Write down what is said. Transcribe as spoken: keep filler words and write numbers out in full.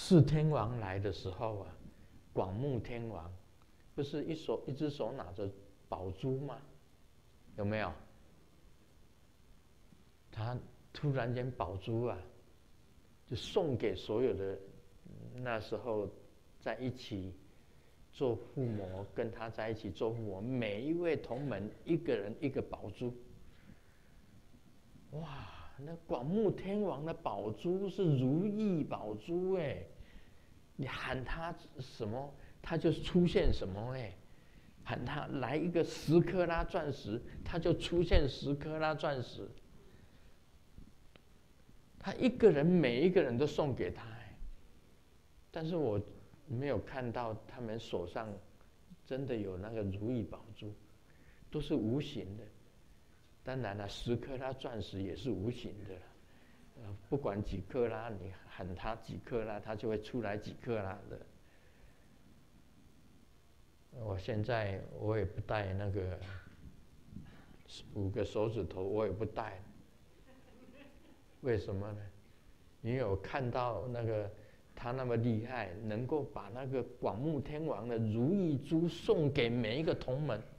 四天王来的时候啊，广目天王不是一手一只手拿着宝珠吗？有没有？他突然间宝珠啊，就送给所有的那时候在一起做附魔，跟他在一起做附魔，每一位同门一个人一个宝珠。哇，那广目天王的宝珠是如意宝珠哎，你喊他什么，他就出现什么哎。喊他来一个十克拉钻石，他就出现十克拉钻石。他一个人每一个人都送给他，但是我没有看到他们手上真的有那个如意宝珠，都是无形的。当然了，十克拉钻石也是无形的，呃，不管几克拉，你喊他几克拉，他就会出来几克拉的。我现在我也不戴那个五个手指头，我也不戴。为什么呢？因为我看到那个他那么厉害，能够把那个广目天王的如意珠送给每一个同门。